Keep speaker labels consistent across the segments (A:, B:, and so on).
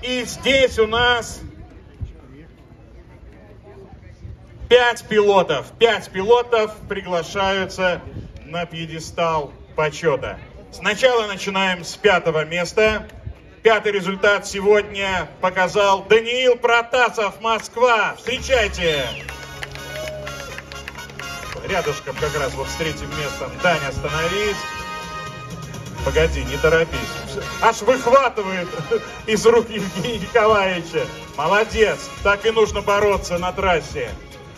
A: И здесь у нас 5 пилотов. 5 пилотов приглашаются на пьедестал почета. Сначала начинаем с 5-го места. 5-й результат сегодня показал Даниил Протасов, Москва. Встречайте! Рядышком как раз вот с 3-м местом. Даня, остановись. Погоди, не торопись. Аж выхватывает из рук Евгения Николаевича. Молодец. Так и нужно бороться на трассе.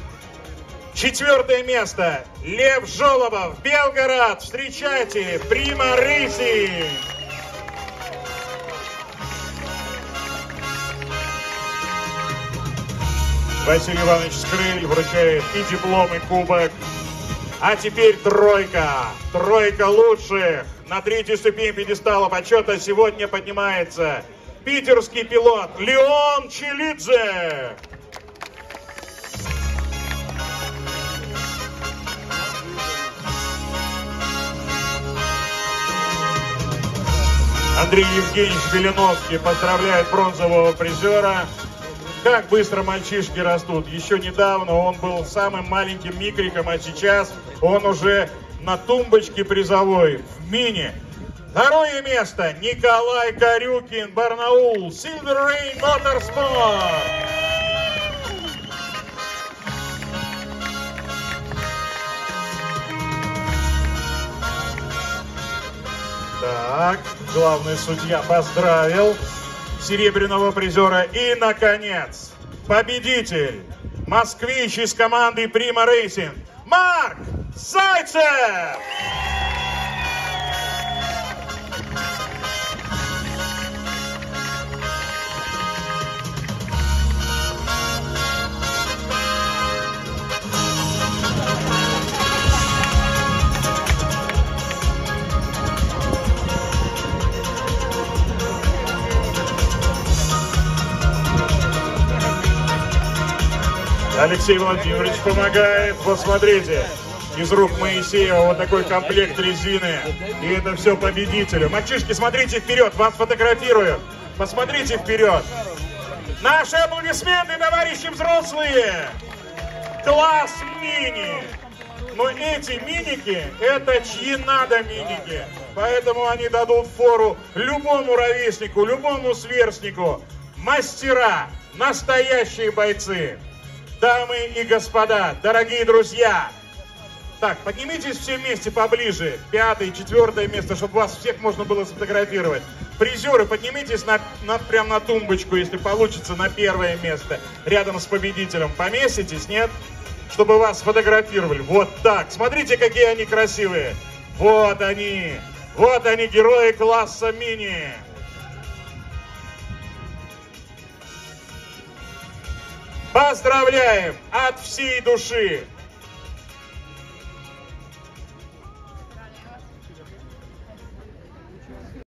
A: 4-е место. Лев Жолобов, Белгород. Встречайте. Прима Рейсинг. Василий Иванович Скрыль вручает и диплом, и кубок. А теперь тройка. Тройка лучших. На 3-ю ступень пьедестала почета сегодня поднимается питерский пилот Леон Челидзе. Андрей Евгеньевич Беляновский поздравляет бронзового призера. Как быстро мальчишки растут. Еще недавно он был самым маленьким микриком, а сейчас он уже на тумбочке призовой в мини. 2-е место. Николай Корюкин, Барнаул, Silver Rain Motorsport. Так, главный судья поздравил серебряного призера. И, наконец, победитель, москвич из команды Прима Рейсинг, Марк Зайцев! Алексей Владимирович помогает. Вот смотрите, из рук Моисеева вот такой комплект резины. И это все победителю. Мальчишки, смотрите вперед, вас фотографирую. Посмотрите вперед. Наши аплодисменты, товарищи взрослые. Класс мини. Но эти миники, это чьи надо миники. Поэтому они дадут фору любому ровеснику, любому сверстнику. Мастера, настоящие бойцы. Дамы и господа, дорогие друзья, так, поднимитесь все вместе поближе, 5-е, 4-е место, чтобы вас всех можно было сфотографировать. Призеры, поднимитесь прямо на тумбочку, если получится, на 1-е место, рядом с победителем. Поместитесь, нет? Чтобы вас сфотографировали. Вот так. Смотрите, какие они красивые. Вот они, герои класса мини. Поздравляем от всей души!